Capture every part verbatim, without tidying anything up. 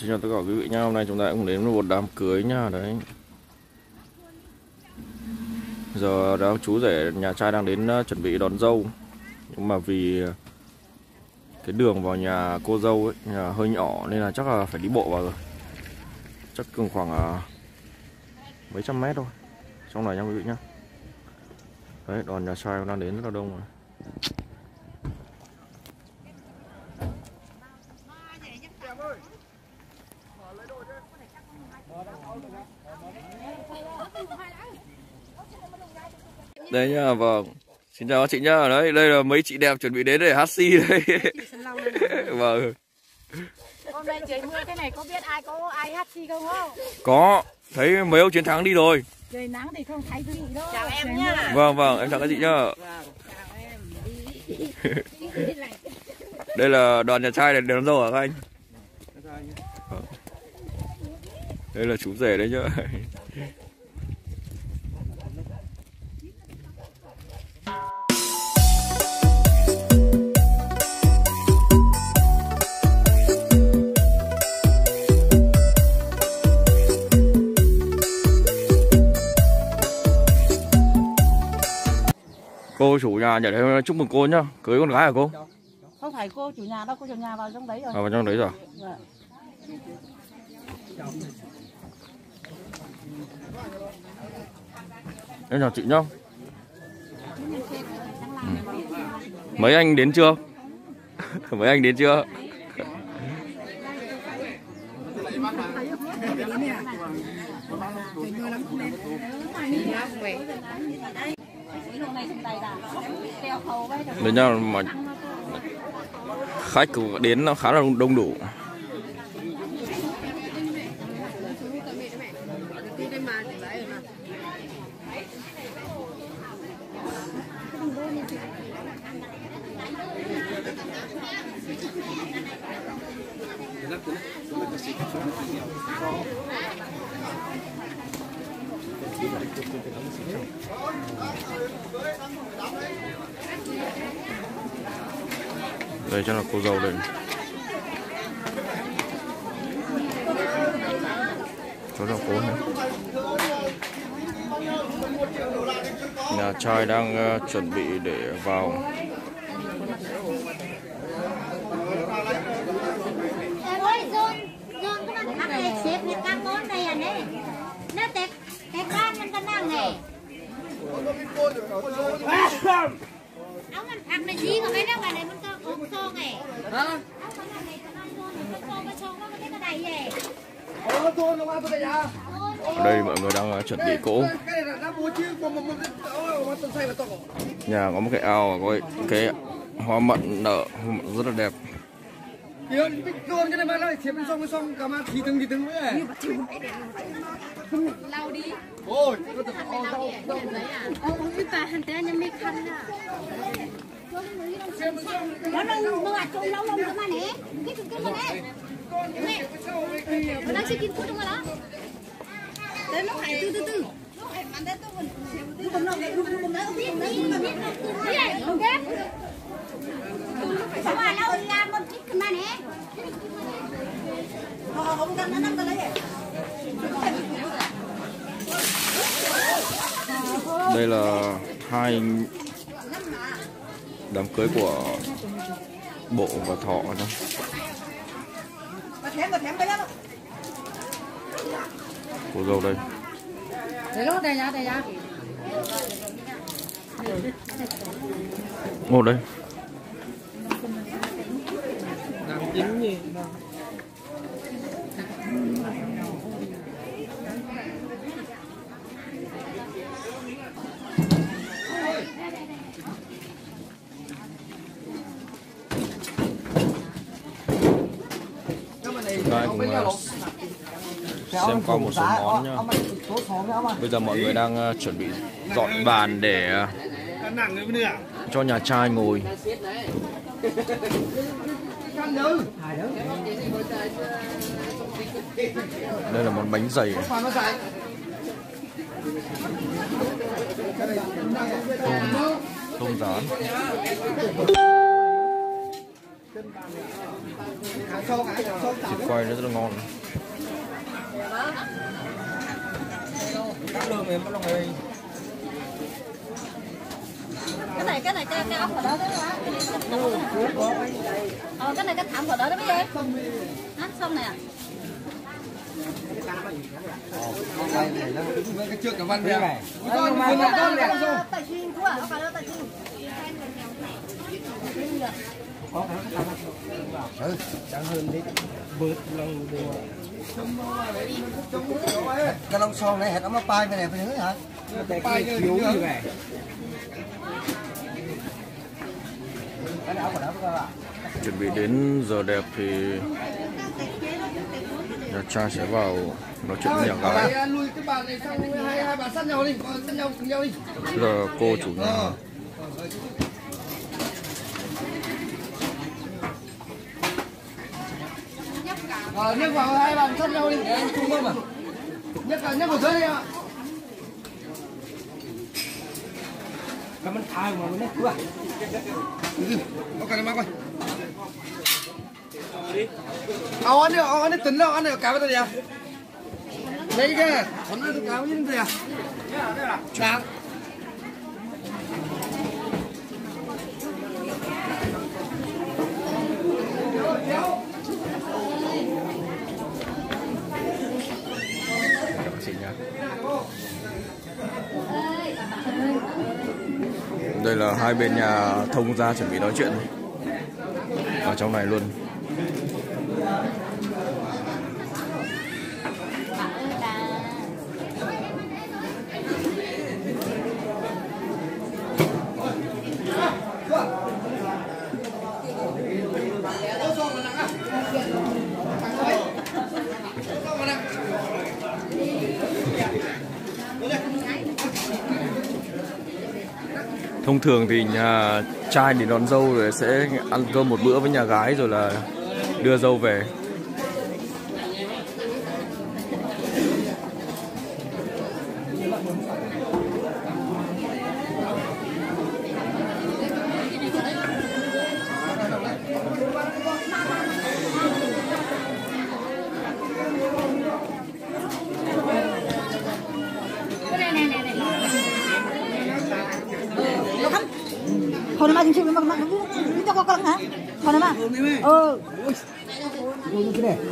Xin chào tất cả quý vị nha, hôm nay chúng ta cũng đến một đám cưới nha. Đấy, giờ đó chú rể nhà trai đang đến chuẩn bị đón dâu, nhưng mà vì cái đường vào nhà cô dâu ấy nhà hơi nhỏ nên là chắc là phải đi bộ vào rồi, chắc cần khoảng uh, mấy trăm mét thôi trong này nha quý vị nhá. Đấy, đoàn nhà trai đang đến rất là đông rồi. Đây nha, vâng. Xin chào các chị nhá. Đấy, đây là mấy chị đẹp chuẩn bị đến để hát xi đây. Vâng. Hôm nay trời mưa thế này có biết ai có ai hát xi không không? Có, thấy mấy ông chiến thắng đi rồi. Trời nắng thì không thấy gì đâu. Chào em nhá. Vâng vâng, em chào các chị nhá. Vâng, chào em. Đây là đoàn nhà trai để đón dâu hả các anh? Đây là chú rể đấy nhá. Cô chủ nhà nhảy đây chúc mừng cô nhá, cưới con gái hả cô? Không phải cô chủ nhà đâu, cô chủ nhà vào trong đấy rồi. À, vào trong đấy rồi. Vâng. Em chào chị nhá. Mấy anh đến chưa? Mấy anh đến chưa? Đấy nha, mà khách cũng đến nó khá là đông đủ. Đây chắc là cô dâu đây. Cháu là cô này. Nhà trai đang uh, chuẩn bị để vào. Ôi, John, John các bạn ăn này xếp những các món này à nè. Nó tẹt, tẹt ban mình cần ăn nè. Ông ăn ăn này gì mà mấy đó này mình có ốm xôn này. Hả? Ông ăn này cần ăn xôn, mình có xôn, cái xôn nó cái đầy vậy. Ở đây mọi người đang uh, chuẩn bị cỗ. Nhà có một cái ao, có cái hoa mận nở rất là đẹp. Lau đi. Ôi, Ông cái bà hành tế nhân mấy khăn à. Nó nó nó trộn lâu lâu nữa mà nè. Cái cái cái này. Mẹ. Nó đang xin phút đúng không đó? Đấy nó phải từ từ từ. Nó phải bắn đến tôi. Tôi còn nó nó còn đấy biết biết biết nó ok. Sao mà lâu làm một chút mà nè. Họ không cần nó nằm cái đấy. Đây là hai đám cưới của Bộ và Thọ đó. Cô dâu đây. Ngồi đây. Đây cùng xem qua một số món nha. Bây giờ mọi người đang uh, chuẩn bị dọn bàn để uh, cho nhà trai ngồi. Đây là món bánh dày, tôm, tôm rán. Thịt quay nó rất là ngon. Cái này cái này cái cái ốc ở đó đó hả? Ờ cái này cái thảm ở đó đó mấy em. Hả? Xong này à? Cái trước cả văn này. Con con con này không. Tại chi quá, nó phải đó tại chi. Ừ, chẳng hơn đi. Bớt lòng đồ. Cái lông son này hết nó bay về này phải nữa hả? Bay thiếu như vậy. Chuẩn bị đến giờ đẹp thì nhà trai sẽ vào nói chuyện với nhà gái. Lùi cái bàn này sang hai hai bà sát nhau đi, sát nhau cùng nhau đi. Giờ cô chủ nhà. Ờ, nhấc vào hai bàn sát nhau đi, chung không à? Nhấc vào nhấc vào dưới đi ạ. Cảm ơn ai mà nó quá. Có cái này coi. Ao anh đi, ao anh đi tỉnh đâu, anh này cá cái gì à? Đây cái này, còn nó cá cái gì à? Cá. Đây là hai bên nhà thông gia chuẩn bị nói chuyện ở trong này luôn. Thông thường thì nhà trai đi đón dâu rồi sẽ ăn cơm một bữa với nhà gái rồi là đưa dâu về. Thôi nó mà chịu mà mà nó cho con con hả? Thôi nó mà. Ừ. Ôi cái này.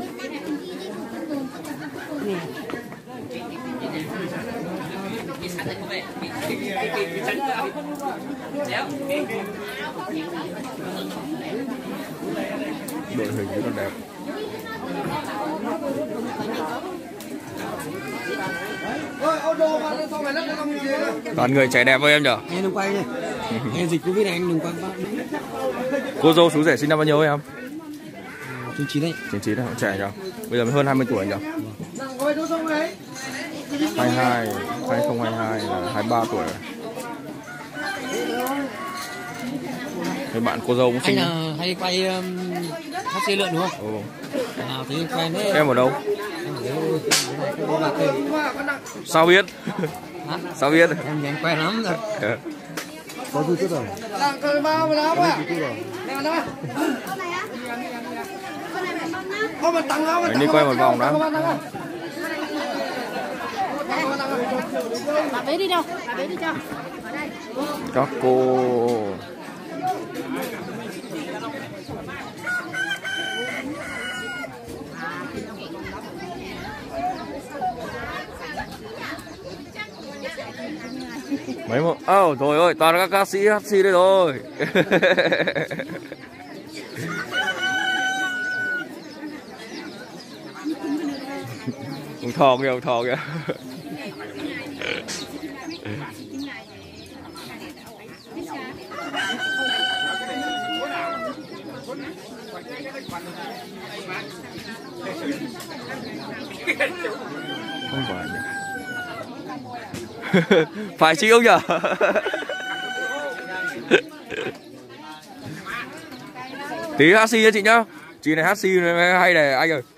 Đội hình rất là đẹp. Toàn người trẻ đẹp với em nhở? Em đừng quay đi. Em dịch Covid này anh đừng quay ba. Cô dâu chú rể sinh năm bao nhiêu em? chín chín đấy. chín chín đấy, trẻ nhở? Bây giờ mới hơn hai mươi tuổi nhở? hai hai, hai không hai hai là hai mươi ba tuổi. Mấy bạn cô dâu cũng sinh. Anh là hay quay um, hát xê lượn đúng không? Ừ. À, thế quay đấy. Em ở đâu? Sao biết? Hả? Sao biết? Em nhìn quen lắm rồi. Yeah. Có YouTube rồi. Đang cười bao mà đó à? Nè đó. Con này á. Con này mẹ con á. Có mà tăng không? Anh đi quay một vòng đã. Bà bế đi đâu? Bà bế đi cho. Ở đây. Các cô mấy một ơ oh, trời ơi toàn là các ca sĩ hát xê đây rồi. Ông thò kìa, ông thò kìa. Không phải nhỉ? Phải chị không nhỉ? Tí hát xê cho chị nhá. Chị này hát xê hay này anh ơi.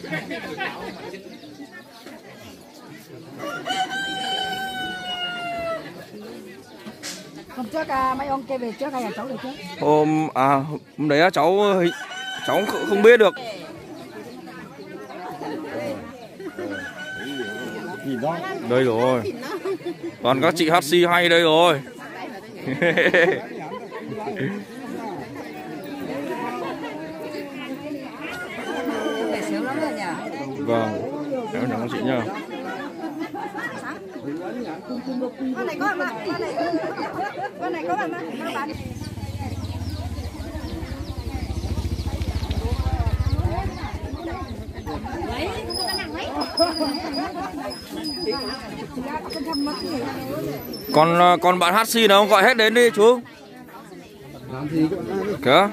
Hôm trước à, mấy ông kêu về trước hay là cháu về trước? Hôm à hôm đấy cháu cháu không, không biết được. Đây rồi. Toàn các chị hát xê hay đây rồi. Vâng, em chào các chị nha. Con này có mà, con này, con này có mà, con bán. Còn còn bạn hát xê nào không, gọi hết đến đi chú. Kìa.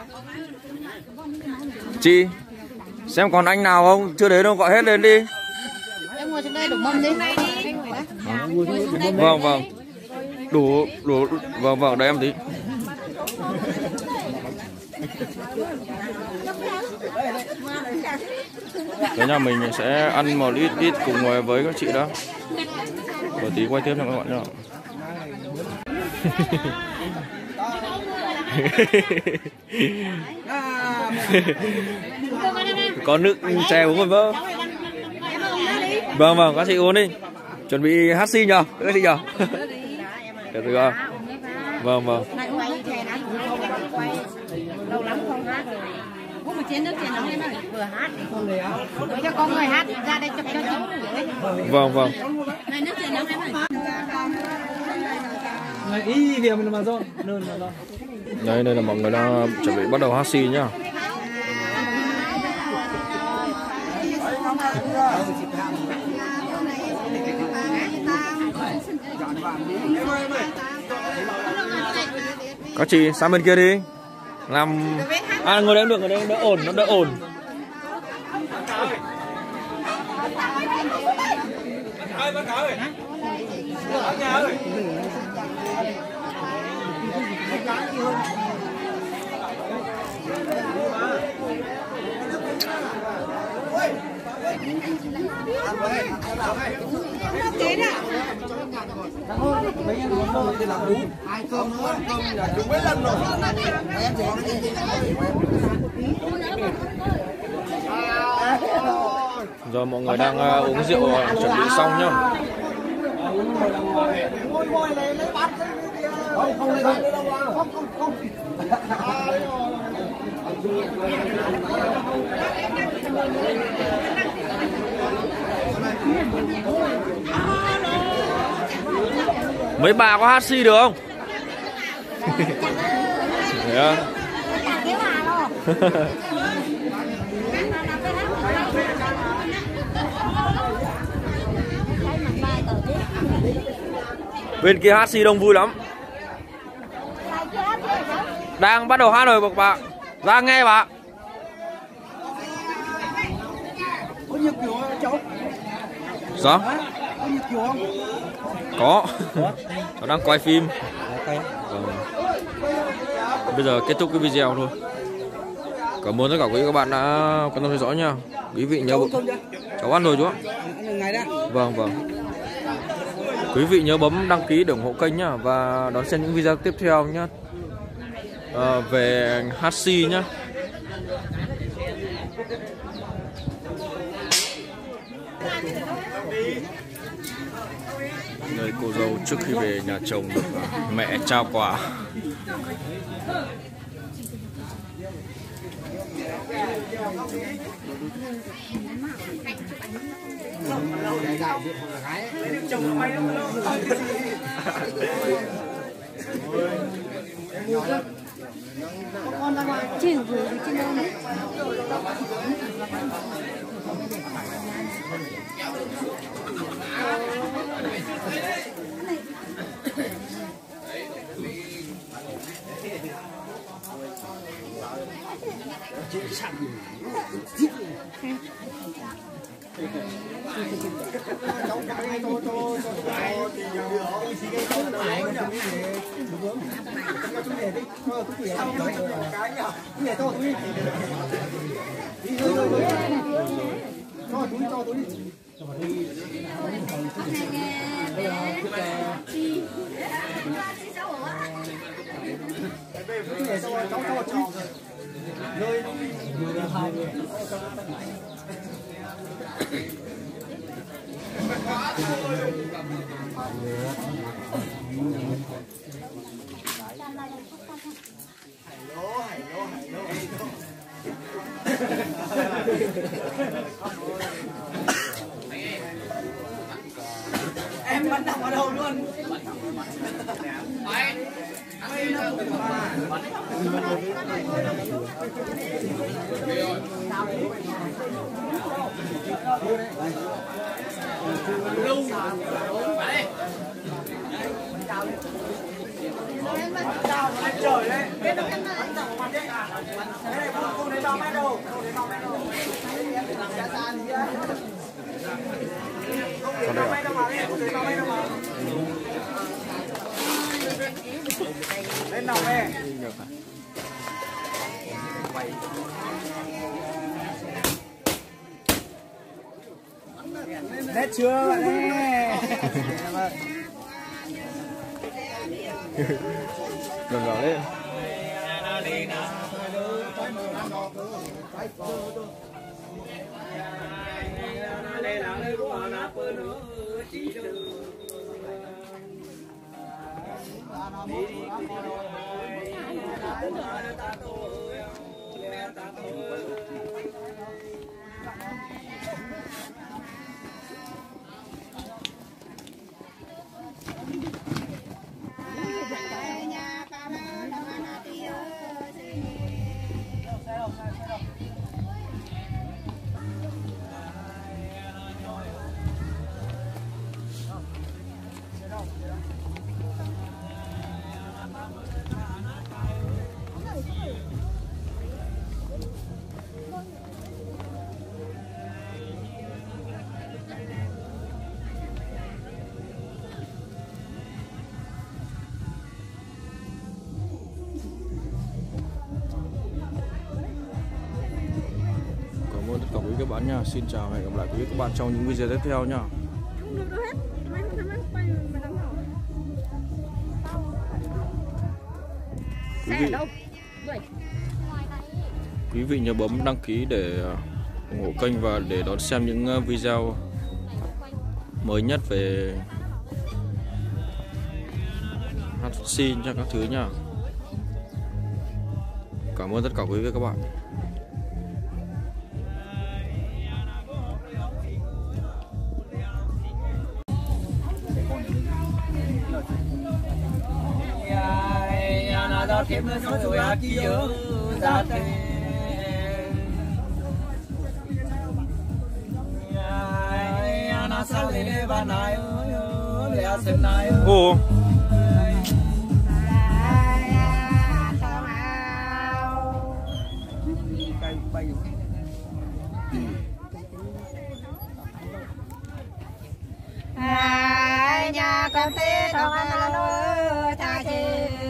Chị xem còn anh nào không, chưa đến đâu, gọi hết lên đi. Em ngồi xuống đây đủ mâm đi. Vâng vâng. Đủ đủ vâng vâng đây em tí. Cái nhà mình sẽ ăn một ít ít cùng với các chị đó. Rồi tí quay tiếp cho các bạn nhá. Có nước chè uống rồi vâng. Vâng vâng, các chị uống đi. Chuẩn bị hát xê nhờ, các chị nhờ. Được rồi. Vâng vâng. Lâu lắm không hát rồi. Uống một chén nước chè nóng em ơi, vừa hát để cho con người hát ra đây chụp cho chú. Vâng vâng. Này nước chè nóng em ơi. Đây đây là mọi người đang chuẩn bị bắt đầu hát xê nhá. Các chị sang bên kia đi. Làm à ngồi đây cũng được, ngồi đây đỡ ổn, nó đỡ ổn. Giờ mọi người đang uh, uống rượu uh, chuẩn bị xong nhá. Mấy bà có hát xê được không? Yeah. Bên kia hát xê đông vui lắm. Đang bắt đầu hát rồi bậc bạn. Ra nghe bà. Có nhiều kiểu cháu. Sao? Có nhiều kiểu không? Có. Cháu đang quay phim. Vâng. Bây giờ kết thúc cái video thôi. Cảm ơn tất cả quý các bạn đã quan tâm theo dõi nha. Quý vị nhớ cháu ăn rồi chú ạ. Vâng vâng. Quý vị nhớ bấm đăng ký để ủng hộ kênh nhá, và đón xem những video tiếp theo nhá. À, về hát xê nhá. Đây cô dâu trước khi về nhà chồng được mẹ trao quà. Con ra ngoài chịu rồi trên đâu này. Cho túi, cho túi. Em bắn đọc ở đâu luôn. Trời đấy. Cái này không thấy bao mét đâu. Không thấy bao mét đâu. Sao đây ạ? Lên nào về. Hết chưa bạn ơi? Gần gõ lên. Cảm ơn tất cả quý các bạn nha. Xin chào và hẹn gặp lại quý các bạn trong những video tiếp theo nha. Quý vị, quý vị nhớ bấm đăng ký để ủng hộ kênh và để đón xem những video mới nhất về hát xin cho các thứ nha. Cảm ơn tất cả quý vị các bạn. Ra kiếm nó số rồi à kia ra thế na sa le ba nai le a sen nai Ồ. nhà con thế thằng anh ơi ta chi